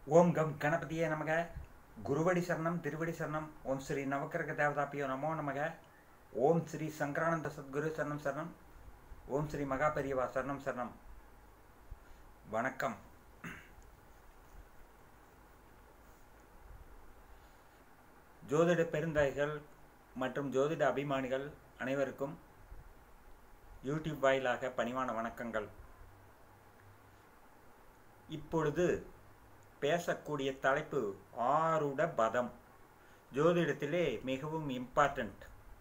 ஓம் come கணபதியே நமக. குருவடி சரணம் திருவடி சரணம். ஓம் ஸ்ரீ நவக்கிரக தேவதாப்பியோ நமோ நமக. ஓம் ஸ்ரீ சங்கரானந்த சத்குரு சரணம் சரணம். ஓம் ஸ்ரீ மகாபெரியவா சரணம் சரணம். வணக்கம். ஜோதிட பெருந்தாய்கள் மற்றும் ஜோதிட அபிமானிகள் அனைவருக்கும் யூடியூப் வாயிலாக பணிவான வணக்கங்கள். இப்பொழுது பேசக்கூடிய தலைப்பு ஆருட பதம். ஜோதிடத்திலே மிகவும் இம்பார்ட்டன்ட்.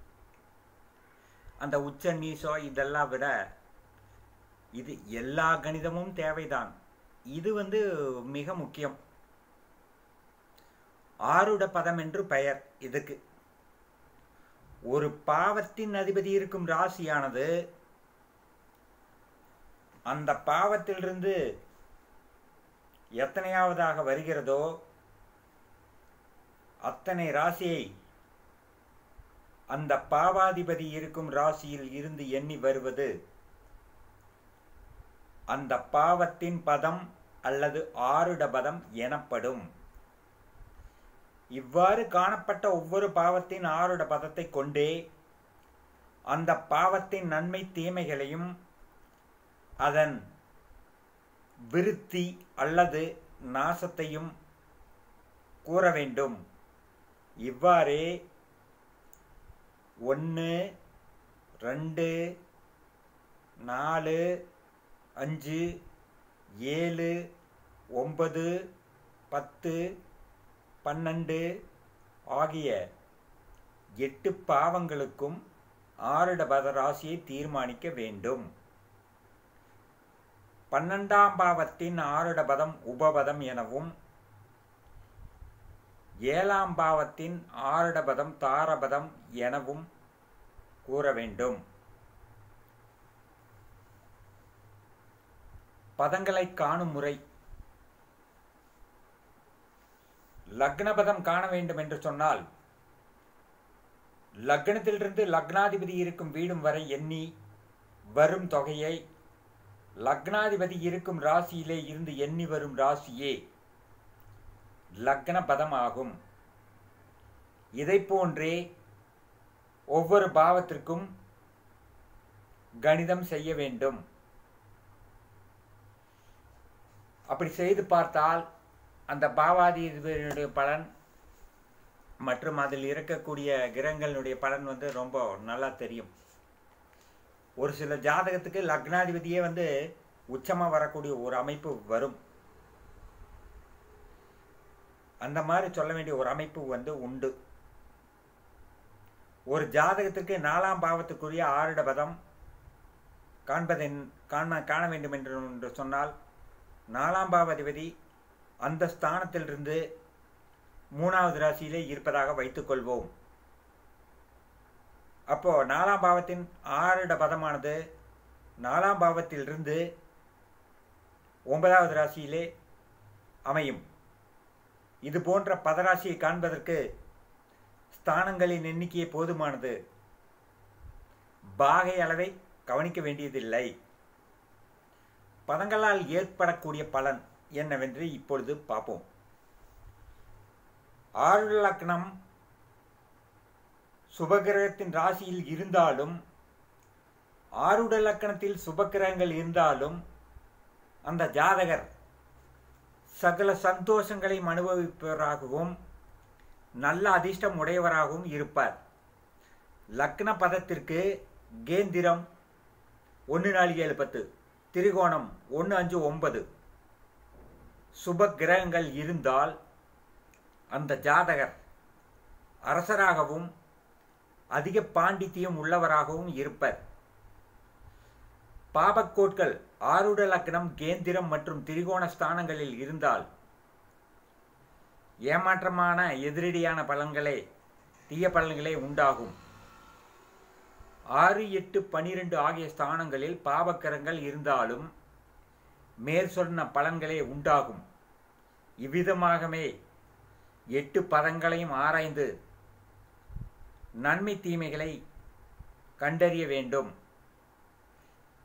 அந்த உச்ச நீசோ இதெல்லாம் விட இது எல்லா கணிதமும் தேவைதான். இது மிக முக்கியம். ஆருட பதம் என்று பெயர் இதுக்கு. ஒரு பாவத்தின் அதிபதி இருக்கும் ராசியானது அந்த பாவத்திலிருந்து எத்தனையாவதாக வருகிறதோ அத்தனை ராசியை அந்த பாவாதிபதி இருக்கும் ராசியில் இருந்து எண்ணி வருவது அந்த பாவத்தின் பதம் அல்லது ஆருட பதம் எனப்படும். இவ்வாறு காணப்பட்ட ஒவ்வொரு பாவத்தின் ஆருட பதத்தை கொண்டே அந்த பாவத்தின் நன்மை தீமைகளையும் அதன் விருத்தி அல்லது நாசத்தையும் கூற வேண்டும். இவ்வாறே 1, 2, 4, 5, 7, 9, 10, 12 ஆகிய 8 பாவங்களுக்கும் ஆருடபத ராசியை தீர்மானிக்க வேண்டும். 12ஆம் பாவத்தின் ஆருடபதம் உபபதம் எனவும் 7ஆம் பாவத்தின் ஆருடபதம் தாரபதம் எனவும் கூற வேண்டும். பதங்களை காணும் முறை. லக்னபதம் காண வேண்டும் என்று சொன்னால் லக்னத்திலிருந்து லக்னாதிபதி இருக்கும் வீடும் வரை எண்ணி வரும் தொகையை லக்னாதிபதி இருக்கும் ராசியிலே இருந்து எண்ணி வரும் ராசியே லக்ன பதம் ஆகும். இதை போன்றே ஒவ்வொரு பாவத்திற்கும் கணிதம் செய்ய வேண்டும். அப்படி செய்து பார்த்தால் அந்த பாவாதிபதியினுடைய பலன் மற்றும் அதில் இருக்கக்கூடிய கிரகங்களுடைய பலன் ரொம்ப நல்லா தெரியும். ஒரு சில ஜாதகத்துக்கு லக்னாதிபதியே உச்சமாக வரக்கூடிய ஒரு அமைப்பு வரும். அந்த மாதிரி சொல்ல வேண்டிய ஒரு அமைப்பு உண்டு. ஒரு ஜாதகத்துக்கு 4ஆம் பாவத்துக்குரிய ஆருட பதம் காண வேண்டும் என்று சொன்னால் 4ஆம் பாவாதிபதி அந்த ஸ்தானத்திலிருந்து 3வது ராசியிலே இருப்பதாக வைத்துக்கொள்வோம். அப்போ 4ஆம் பாவத்தின் ஆருட பதமானது 4ஆம் பாவத்திலிருந்து 9வது ராசியிலே அமையும். இது போன்ற பதராசியை காண்பதற்கு ஸ்தானங்களின் எண்ணிக்கையே போதுமானது. பாகை அளவை கவனிக்க வேண்டியதில்லை. பதங்களால் ஏற்படக்கூடிய பலன் என்னவென்று இப்பொழுது பார்ப்போம். ஆருட லக்னம் சுபகிரகத்தின் ராசியில் இருந்தாலும் ஆருட லக்கணத்தில் சுபகிரகங்கள் இருந்தாலும் அந்த ஜாதகர் சகல சந்தோஷங்களையும் அனுபவிப்பவராகவும் நல்ல அதிர்ஷ்டம் உடையவராகவும் இருப்பார். லக்ன பதத்திற்கு கேந்திரம் 1, 4, 7, 10, திரிகோணம் 1, 5, 9 சுப கிரகங்கள் இருந்தால் அந்த ஜாதகர் அரசராகவும் அதிக பாண்டித்தியம் உள்ளவராகவும் இருப்பர். பாபக்கோட்கள் ஆருட லக்னம் கேந்திரம் மற்றும் திரிகோண ஸ்தானங்களில் இருந்தால் ஏமாற்றமான எதிரடியான பலன்களே தீய பலன்களே உண்டாகும். 6, 8, 12 ஆகிய ஸ்தானங்களில் பாபக்கிரகங்கள் இருந்தாலும் மேல் சொன்ன பலன்களே உண்டாகும். இவ்விதமாகவே 8 பதங்களையும் ஆராய்ந்து நன்மை தீமைகளை கண்டறிய வேண்டும்.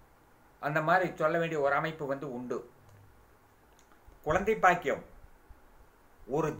அந்த மாதிரி சொல்ல வேண்டிய ஒரு அமைப்பு உண்டு. குழந்தை பாக்கியம் ஒரு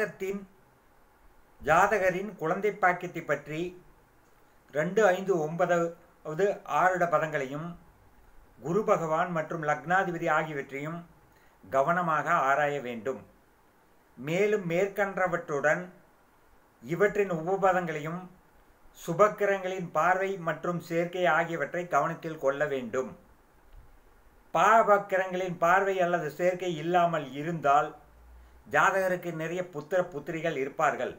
ஜாதகரின் குழந்தை பாக்கியத்தை பற்றி 2, 5, 9 ஆருட பதங்களையும் குரு பகவான் மற்றும் லக்னாதிபதி ஆகியவற்றையும் கவனமாக ஆராய வேண்டும். மேலும் மேற்கண்டவற்றுடன் இவற்றின் உபபதங்களையும் சுபக்கிரகங்களின் பார்வை மற்றும் சேர்க்கை ஆகியவற்றை கவனத்தில் கொள்ள வேண்டும். பாவக்கிரகங்களின் பார்வை அல்லது சேர்க்கை இல்லாமல் இருந்தால் ஜாதகருக்கு நிறைய புத்திர புத்திரிகள் இருப்பார்கள்.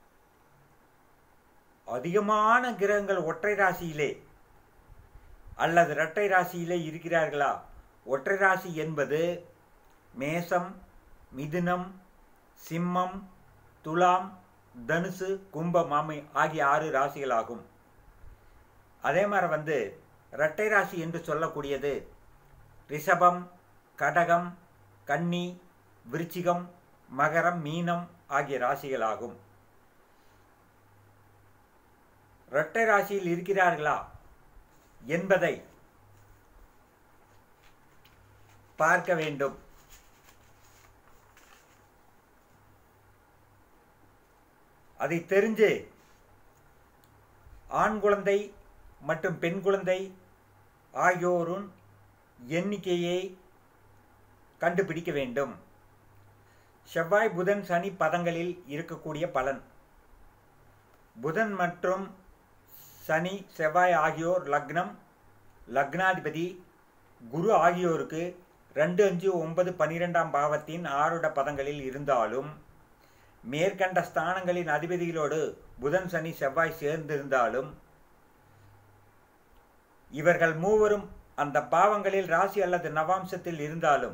அதிகமான கிரகங்கள் ஒற்றை ராசியிலே அல்லது இரட்டை ராசியிலே இருக்கிறார்களா? ஒற்றை ராசி என்பது மேசம், மிதுனம், சிம்மம், துலாம், தனுசு, கும்பம் ஆகிய 6 ராசிகளாகும். அதே மாதிரி இரட்டை ராசி என்று சொல்லக்கூடியது ரிஷபம், கடகம், கன்னி, விருச்சிகம், மகரம், மீனம் ஆகிய ராசிகளாகும். இரட்டை ராசியில் இருக்கிறார்களா என்பதை பார்க்க வேண்டும். அதை தெரிஞ்சு ஆண் குழந்தை மற்றும் பெண் குழந்தை ஆகியோரின் எண்ணிக்கையை கண்டுபிடிக்க வேண்டும். செவ்வாய், புதன், சனி பதங்களில் இருக்கக்கூடிய பலன். புதன் மற்றும் சனி, செவ்வாய் ஆகியோர் லக்னம், லக்னாதிபதி, குரு ஆகியோருக்கு 2, 5, 9, 12ஆம் பாவத்தின் ஆருட பதங்களில் இருந்தாலும் மேற்கண்ட ஸ்தானங்களின் அதிபதிகளோடு புதன், சனி, செவ்வாய் சேர்ந்திருந்தாலும் இவர்கள் மூவரும் அந்த பாவங்களில் ராசி அல்லது நவாம்சத்தில் இருந்தாலும்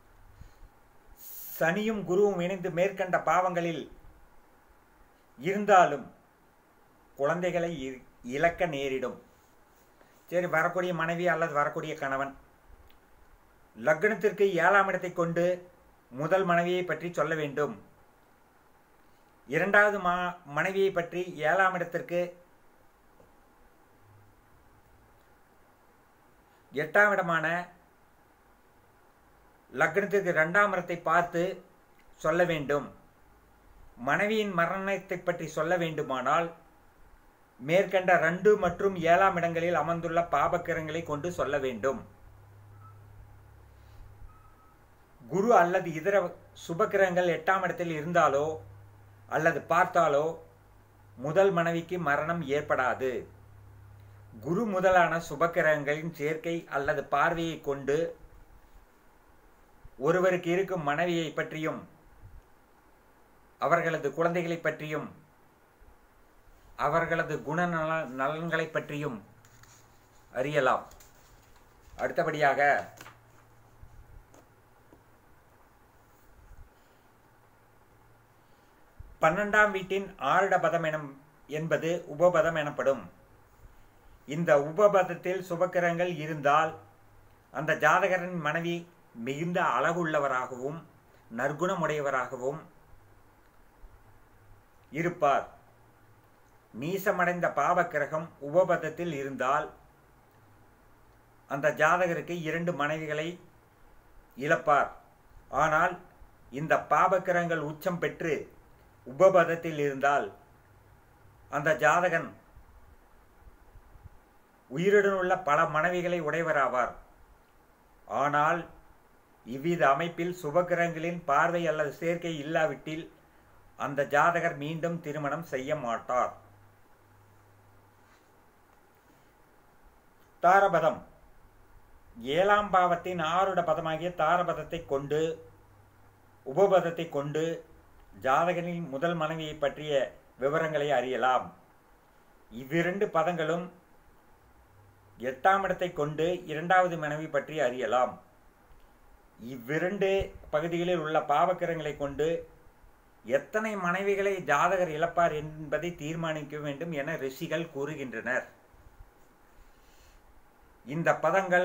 சனியும் குருவும் இணைந்து மேற்கண்ட பாவங்களில் இருந்தாலும் குழந்தைகளை இழக்க நேரிடும். சரி, வரக்கூடிய மனைவி அல்லது வரக்கூடிய கணவன் லக்னத்திற்கு 7ஆம் இடத்தை கொண்டு முதல் மனைவியை பற்றி சொல்ல வேண்டும். 2வது மனைவியை பற்றி 7ஆம் இடத்திற்கு 8ஆம் இடமான லக்னத்திற்கு 2ஆம் இடத்தை பார்த்து சொல்ல வேண்டும். மனைவியின் மரணத்தை பற்றி சொல்ல வேண்டுமானால் மேற்கண்ட 2 மற்றும் 7ஆம் இடங்களில் அமர்ந்துள்ள பாபக்கிரகங்களை கொண்டு சொல்ல வேண்டும். குரு அல்லது இதர சுபக்கிரகங்கள் 8ஆம் இடத்தில் இருந்தாலோ அல்லது பார்த்தாலோ முதல் மனைவிக்கு மரணம் ஏற்படாது. குரு முதலான சுபக்கிரகங்களின் சேர்க்கை அல்லது பார்வையை கொண்டு ஒருவருக்கு இருக்கும் மனைவியை பற்றியும் அவர்களது குழந்தைகளை பற்றியும் அவர்களது நலன்களை பற்றியும் அறியலாம். அடுத்தபடியாக பன்னெண்டாம் வீட்டின் ஆருட பதம் என்பது உபபதம் எனப்படும். இந்த உபபதத்தில் சுபக்கிரகங்கள் இருந்தால் அந்த ஜாதகரின் மனைவி மிகுந்த அழகுள்ளவராகவும் நற்குணமுடையவராகவும் இருப்பார். நீசமடைந்த பாவக்கிரகம் உபபதத்தில் இருந்தால் அந்த ஜாதகருக்கு 2 மனைவிகளை இழப்பார். ஆனால் இந்த பாவக்கிரகங்கள் உச்சம் பெற்று உபபதத்தில் இருந்தால் அந்த ஜாதகன் உயிருடன் உள்ள பல மனைவிகளை உடையவராவார். ஆனால் இவ்வித அமைப்பில் சுபக்கிரகங்களின் பார்வை அல்லது சேர்க்கை இல்லாவிட்டில் அந்த ஜாதகர் மீண்டும் திருமணம் செய்ய மாட்டார். தாரபதம் 7ஆம் பாவத்தின் ஆருட பதமாகிய தாரபதத்தை கொண்டு உபபதத்தை கொண்டு ஜாதகனின் முதல் மனைவியை பற்றிய விவரங்களை அறியலாம். இவ்விரண்டு பதங்களும் 8ஆம் இடத்தை கொண்டு 2வது மனைவி பற்றி அறியலாம். இவ்விரண்டு பகுதிகளில் உள்ள பாவக்கிரகங்களை கொண்டு எத்தனை மனைவிகளை ஜாதகர் இழப்பார் என்பதை தீர்மானிக்க வேண்டும் என ரிஷிகள் கூறுகின்றனர். இந்த பதங்கள்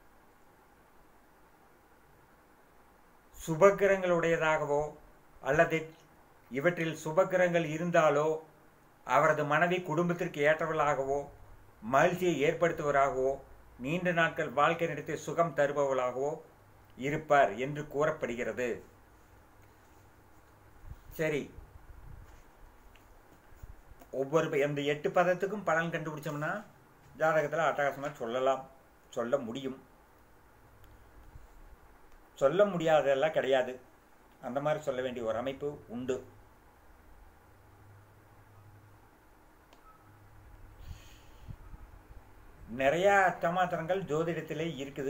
சுபக்கிரகங்களுடையதாகவோ அல்லது இவற்றில் சுபக்கிரகங்கள் இருந்தாலோ அவரது மனைவி குடும்பத்திற்கு ஏற்றவர்களாகவோ மகிழ்ச்சியை ஏற்படுத்துவராகவோ நீண்ட நாட்கள் வாழ்க்கை நடத்தி சுகம் தருபவர்களாகவோ இருப்பார் என்று கூறப்படுகிறது. சரி, ஒவ்வொரு இந்த 8 பதத்துக்கும் பலன் கண்டுபிடிச்சோம்னா ஜாதகத்தில் அட்டகாசமாக சொல்லலாம், சொல்ல முடியும். சொல்ல முடியாததெல்லாம் கிடையாது. அந்த மாதிரி சொல்ல வேண்டிய ஒரு அமைப்பு உண்டு. நிறைய அட்டமாத்திரங்கள் ஜோதிடத்திலே இருக்குது.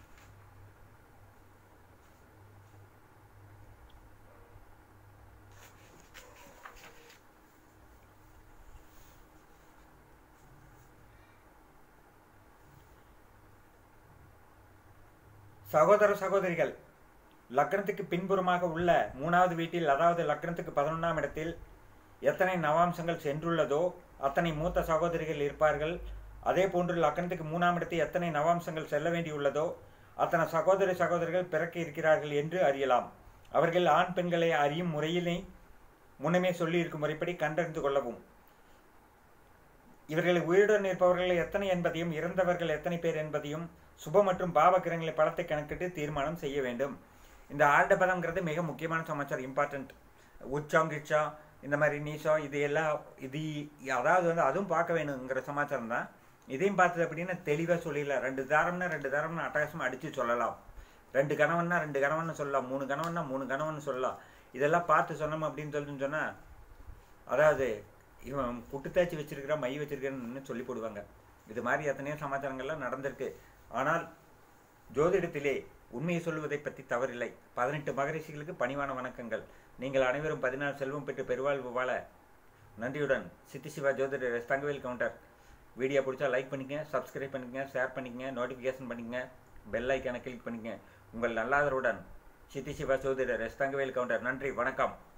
சகோதர சகோதரிகள், லக்னத்துக்கு பின்புறமாக உள்ள 3வது வீட்டில், அதாவது லக்னத்துக்கு 11ஆம் இடத்தில் எத்தனை நவாம்சங்கள் சென்றுள்ளதோ அத்தனை மூத்த சகோதரிகள் இருப்பார்கள். அதே போன்று லக்னத்துக்கு 3ஆம் இடத்தில் எத்தனை நவாம்சங்கள் செல்ல வேண்டியுள்ளதோ அத்தனை சகோதரிகள் பிறக்க இருக்கிறார்கள் என்று அறியலாம். அவர்கள் ஆண் பெண்களை அறியும் முறையினை முன்னமே சொல்லியிருக்கும் முறைப்படி கண்டறிந்து கொள்ளவும். இவர்கள் உயிருடன் இருப்பவர்கள் எத்தனை என்பதையும் இறந்தவர்கள் எத்தனை பேர் என்பதையும் சுப மற்றும் பாவ கிரகங்களை பலத்தை கணக்கிட்டு தீர்மானம் செய்ய வேண்டும். இந்த ஆழ்ட பதம்ங்கிறது மிக முக்கியமான சமாச்சாரம், இம்பார்ட்டன்ட். உச்சம் கிச்சம் இந்த மாதிரி நீசம் இது எல்லாம் இது அதாவது அதுவும் பார்க்க வேணுங்கிற சமாச்சாரம் தான். இதையும் பார்த்தது அப்படின்னா தெளிவாக சொல்லிடலாம். 2 தாரம்னா 2 தாரம்னு அட்டகாசமாக அடித்து சொல்லலாம். 2 கணவன்னா 2 கணவன் சொல்லலாம், 3 கணவன்னா 3 கணவன் சொல்லலாம். இதெல்லாம் பார்த்து சொன்னோம் அப்படின்னு சொன்னால் அதாவது இவன் புட்டு தேய்ச்சி வச்சிருக்கிறான் மை வச்சிருக்கிறேன்னு சொல்லி போடுவாங்க. இது மாதிரி எத்தனையோ சமாச்சாரங்கள்லாம் நடந்திருக்கு. ஆனால் ஜோதிடத்திலே உண்மையை சொல்வதை பற்றி தவறில்லை. 18 மகரிஷிகளுக்கு பணிவான வணக்கங்கள். நீங்கள் அனைவரும் 14 செல்வம் பெற்று பெருவாழ்வு வாழ நன்றியுடன் சித்தி சிவா ஜோதிடர் தங்கவேல் கவுண்டர். வீடியோ பிடிச்சா லைக் பண்ணிக்கங்க, சப்ஸ்கிரைப் பண்ணிக்கங்க, ஷேர் பண்ணிக்கங்க, நோட்டிஃபிகேஷன் பண்ணிக்கங்க, பெல் ஐக்கானை கிளிக் பண்ணிக்கங்க. உங்கள் நல்லாதருடன் சித்தி சிவா ஜோதிடர் தங்கவேல் கவுண்டர். நன்றி, வணக்கம்.